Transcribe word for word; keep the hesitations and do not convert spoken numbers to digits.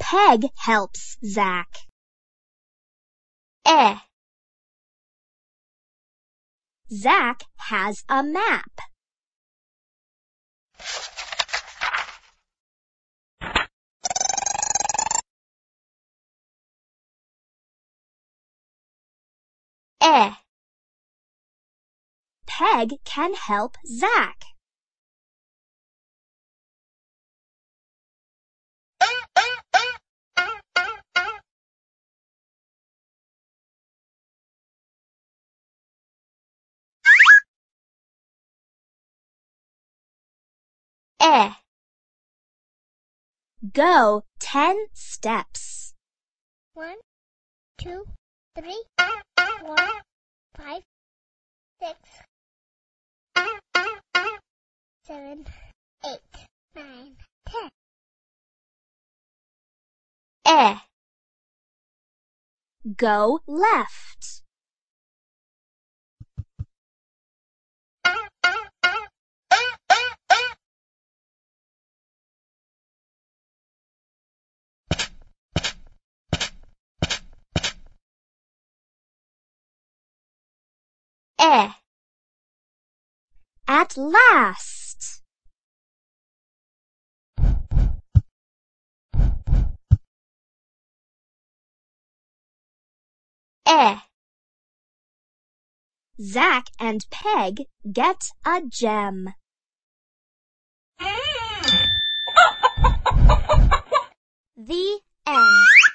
Peg helps Zach. E. Zach has a map. E. Peg can help Zach. E. Go ten steps. One, two, three, four, five, six, seven, eight, nine, ten. E. Go left. E. At last. E. Zach and Peg get a gem. The end.